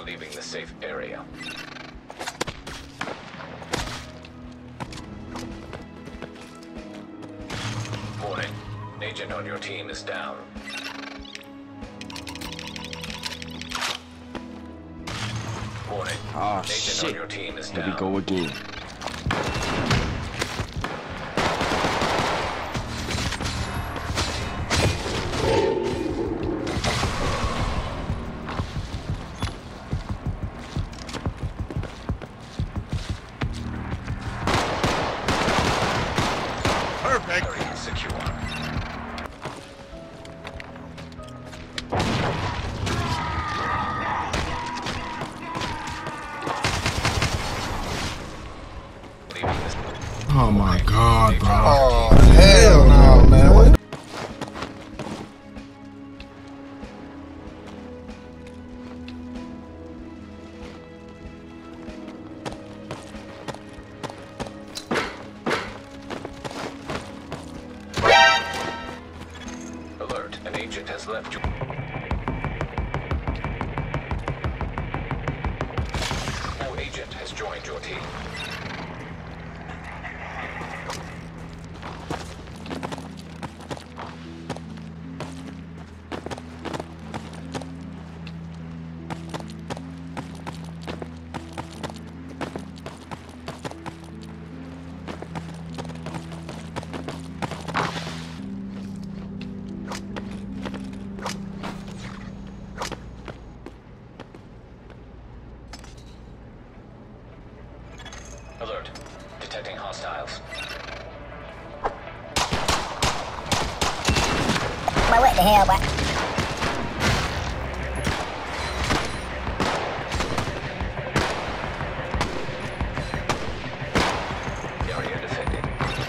leaving the safe area. Warning. Agent on your team is down. Warning. Oh, Agent shit. on your team is Here down. we go again. Perfect. Area secure. Oh my god, bro. Oh, hell no, man. What? Alert, an agent has left you. No agent has joined your team. Alert, detecting hostiles. Well, what the hell, what? Area defended.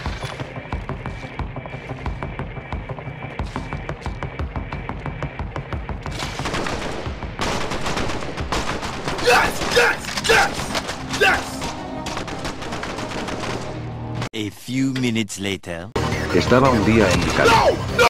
Yes, yes, yes, yes. A few minutes later. Estaba un día en mi casa. No,